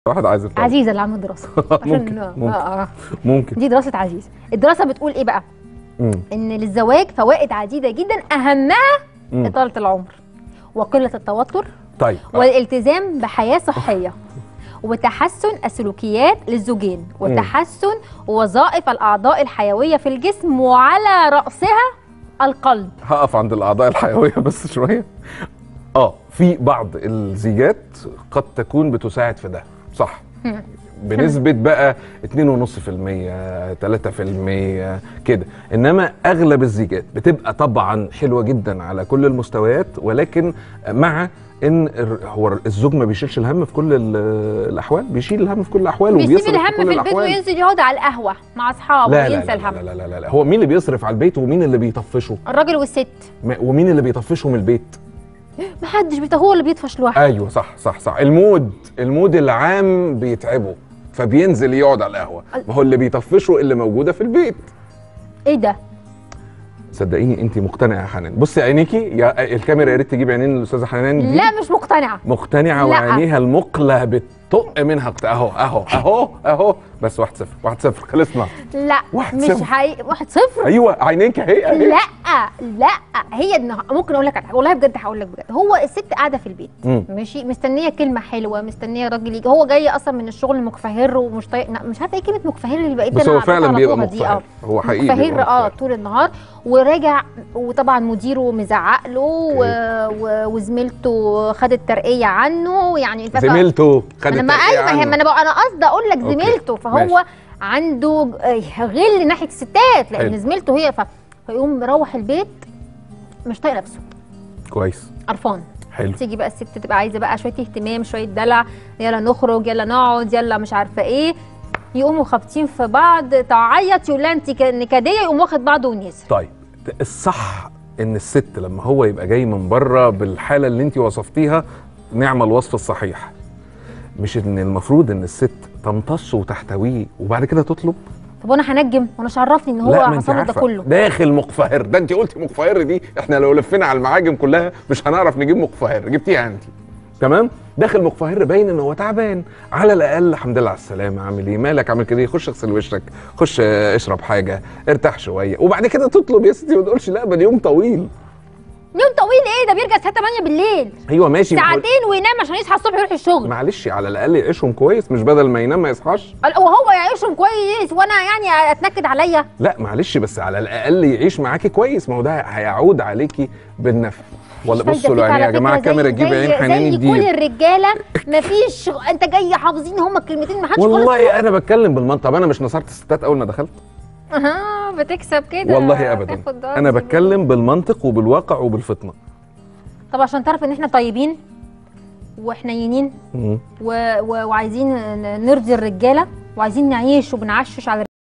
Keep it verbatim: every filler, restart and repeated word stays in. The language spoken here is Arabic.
واحد عايز يطلع عزيزه اللي عامله دراسه ممكن ممكن آه. ممكن دي دراسه عزيزه. الدراسه بتقول ايه بقى؟ مم. ان للزواج فوائد عديده جدا، اهمها مم. اطاله العمر وقله التوتر طيب والالتزام بحياه صحيه وتحسن السلوكيات للزوجين وتحسن وظائف الاعضاء الحيويه في الجسم وعلى راسها القلب. هقف عند الاعضاء الحيويه بس شويه. اه في بعض الزيجات قد تكون بتساعد في ده، صح؟ بنسبة بقى اتنين ونص في المية تلاتة في المية كده، انما اغلب الزيجات بتبقى طبعا حلوة جدا على كل المستويات، ولكن مع ان هو الزوج ما بيشيلش الهم في كل الاحوال، بيشيل الهم في كل الاحوال وبيسيب الهم في, في البيت وينزل يقعد على القهوة مع اصحابه وينسى الهم. لا لا, لا لا لا هو مين اللي بيصرف على البيت ومين اللي بيطفشه؟ الراجل والست. ومين اللي بيطفشه من البيت؟ محدش بيت، هو اللي بيطفش لوحده. ايوه صح صح صح المود المود العام بيتعبه فبينزل يقعد على القهوه، ما هو اللي بيطفشه اللي موجوده في البيت. ايه ده؟ صدقيني انت مقتنعه يا حنان. بصي عينيكي يا الكاميرا، يا ريت تجيب عينين الاستاذه حنان دي. لا مش مقتنعه. مقتنعه وعينيها المقله بتطق منها اهو اهو اهو اهو. بس واحد صفر واحد صفر خلصنا. لا مش حقيقي واحد صفر. ايوه عينيك اهي اهي. لا لا هي ممكن اقول لك على حاجه والله بجد، هقول لك بجد. هو الست قاعده في البيت مم. ماشي، مستنيه كلمه حلوه، مستنيه راجل يجي. هو جاي اصلا من الشغل مكفهر ومش طايق، مش عارفه ايه كلمه مكفهر اللي بقيت بس هو فعلا بيبقى مكفهر. هو حقيقي مكفهر اه طول النهار، وراجع وطبعا مديره مزعق له و... و... وزميلته خدت ترقيه عنه. يعني زميلته خدت ترقيه ايوه عنه. ما انا بقى انا قصدي اقول لك زميلته، فهو ماشي. عنده غل ناحيه الستات لان زميلته هي ف... فيقوم مروح البيت مش طايق نفسه. كويس. قرفان. حلو. تيجي بقى الست تبقى عايزه بقى شويه اهتمام، شويه دلع، يلا نخرج، يلا نقعد، يلا مش عارفه ايه، يقوموا خابطين في بعض، تعيط يقول لها انت نكديه، يقوم واخد بعضه ونسى. طيب الصح ان الست لما هو يبقى جاي من بره بالحاله اللي انت وصفتيها نعمل الوصف الصحيح، مش ان المفروض ان الست تمتصه وتحتويه وبعد كده تطلب. طب وانا هنجم وانا مش عرفني ان هو حصل ده كله؟ داخل مقفهر، ده انت قلتي مقفهر دي احنا لو لفينا على المعاجم كلها مش هنعرف نجيب مقفهر، جبتيها انت. تمام؟ داخل مقفهر باين ان هو تعبان، على الاقل الحمد لله على السلامه، عامل ايه؟ مالك عامل كده؟ خش اغسل وشك، خش اشرب حاجه، ارتاح شويه، وبعد كده تطلب يا ستي. ما تقولش لا ده اليوم طويل. يوم طويل ايه؟ ده بيرجع الساعه تمانية بالليل. ايوه ماشي، ساعتين وينام عشان يصحى الصبح يروح الشغل. معلش على الاقل يعيشهم كويس، مش بدل ما ينام ما يصحاش. وهو يعيشهم كويس وانا يعني اتنكد عليا؟ لا معلش، بس على الاقل يعيش معاكي كويس، ما هو ده هيعود عليكي بالنفع. ولا بصوا له يعني يا جماعه الكاميرا تجيب عين حنان دي. زي كل الرجاله مفيش انت جاي حافظين هم الكلمتين، ما حدش والله انا بتكلم بالمنطق. طب انا مش نصرت الستات اول ما دخلت؟ اها بتكسب كده والله ابدا. انا بتكلم بالمنطق وبالواقع وبالفطنه. طب عشان تعرف ان احنا طيبين وحنينين و... و... وعايزين نرضي الرجاله وعايزين نعيش وبنعشش على